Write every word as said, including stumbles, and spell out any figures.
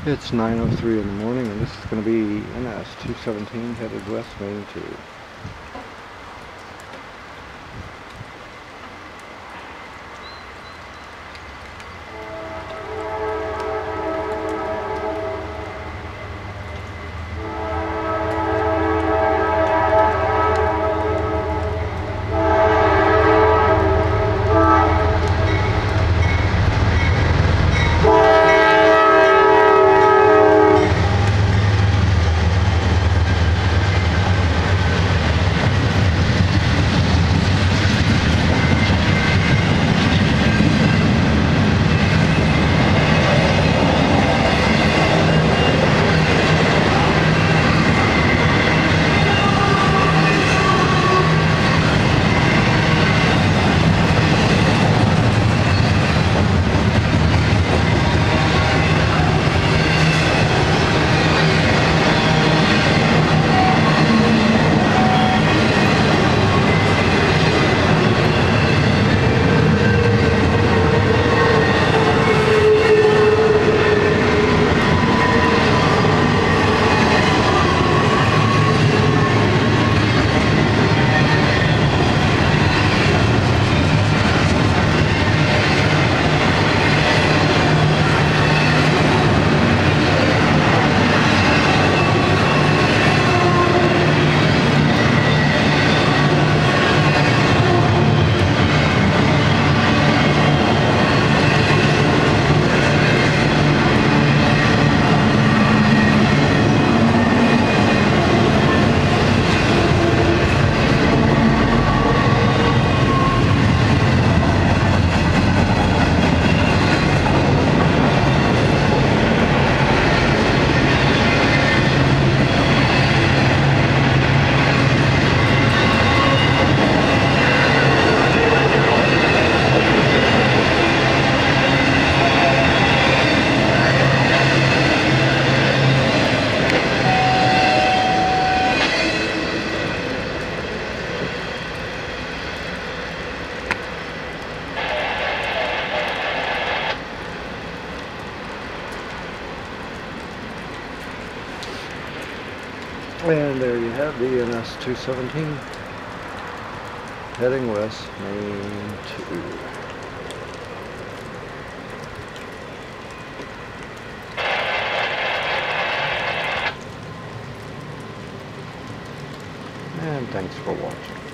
It's nine oh three in the morning, and this is going to be N S two seventeen headed west, Main two. And there you have the N S two seventeen heading west, Main two. And thanks for watching.